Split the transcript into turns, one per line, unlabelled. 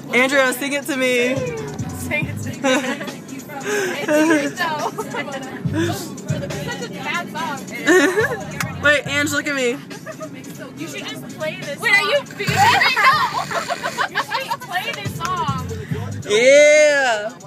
Andrea, sing it to me.
Sing it to me. Such a bad song.
Wait, Ange, look at me.
You should just play this song. Wait, are you? No! You should play this song.
Yeah.